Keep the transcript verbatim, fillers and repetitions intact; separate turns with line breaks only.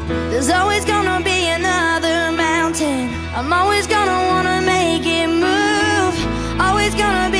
There's always gonna be another mountain. I'm always gonna wanna make it move. Always gonna be